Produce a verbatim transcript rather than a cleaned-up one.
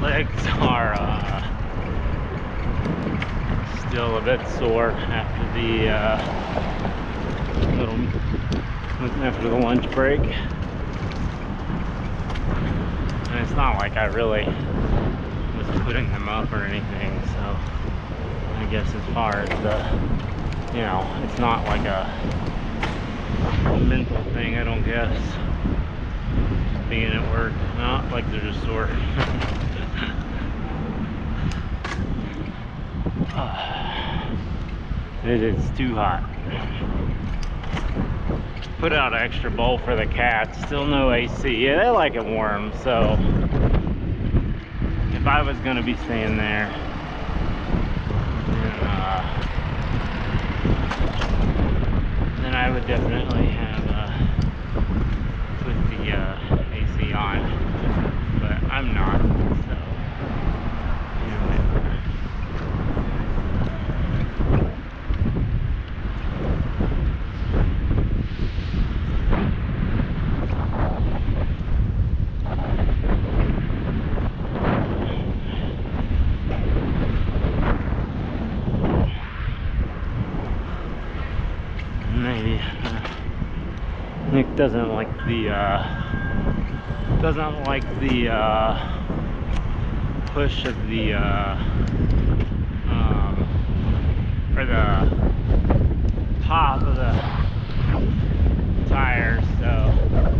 legs are uh, still a bit sore after the uh, little after the lunch break, and it's not like I really was putting them up or anything. So I guess as far as the, you know, it's not like a mental thing, I don't guess. Just being at work, not like they're just sore. It is too hot. Put out an extra bowl for the cats. Still no A C. Yeah, they like it warm, so if I was gonna be staying there, then, uh, then I would definitely have uh, put the uh, A C on, but I'm not, so you know, maybe uh, Nick doesn't like the uh, doesn't like the uh, push of the uh, um, or the top of the tires, so